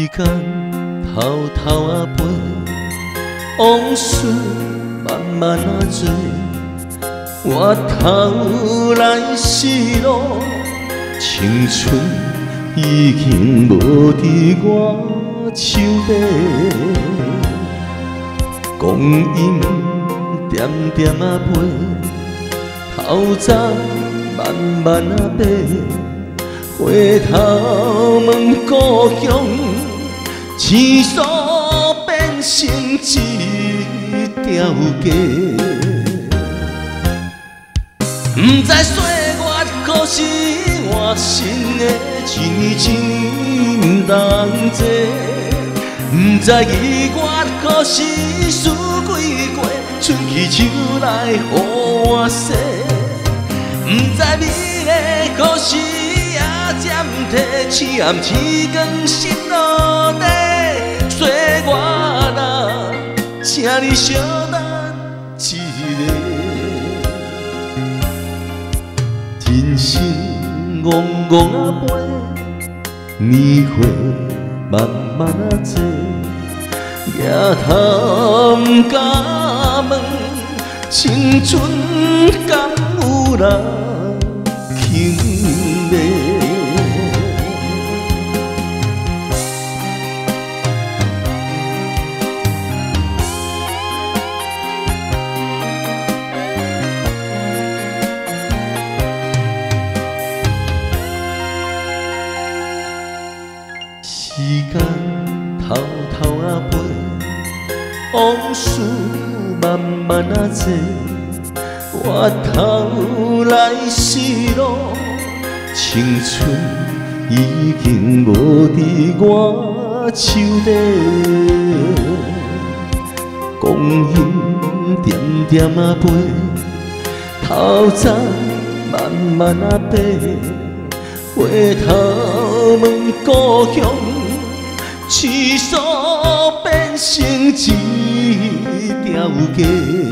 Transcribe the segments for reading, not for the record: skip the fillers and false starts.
间偷偷啊飞，往事慢慢啊做，我头来是路，青春已经无伫我手底，光阴点点啊飞，头早慢慢啊爬。 回头问故乡，青山变成一条街。不知岁月可是换新的，一年一年不同齐。不知日月可是输几过，春去秋来予我洗。不知美丽可是。 渐提痴暗痴光心落地，岁月啊，请你小等一个。人生戆戆啊飞，年岁慢慢啊过，抬头不敢问，青春敢有人轻迷？ 时间偷偷啊飞，往事慢慢啊做，我头来是路，青春已经无伫我手底，光阴点点啊飞，头早慢慢啊爬。 回头问故乡，青山变成一条街。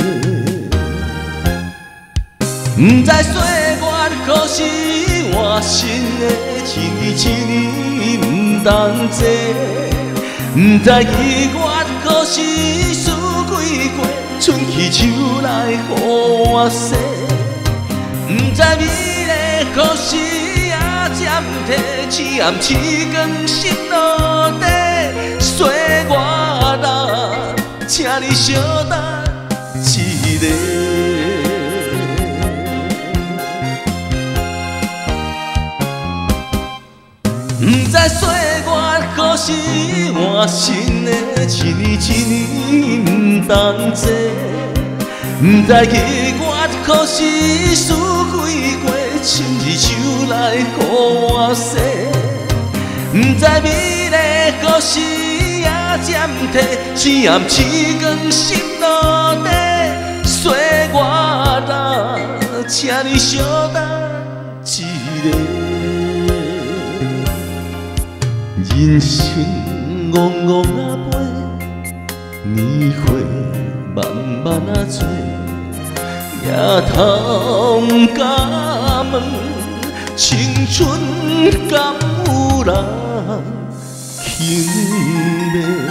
不知岁月可是换新的，一年一年不同齐。不知日月可是输几过，春去秋来予我洗。不知美丽可是。 渐提痴暗痴光心落地，岁月啊，请你小等一个。不知岁月可是换新的，一年一年不同齐。不知日月可是输几过。 春日秋来予我洗，不知美丽可是也渐提痴暗痴光心落地，岁月啊，请你小等一个。人生戆戆啊飞，年岁慢慢啊做。 抬头不敢问，青春敢有人轻迷？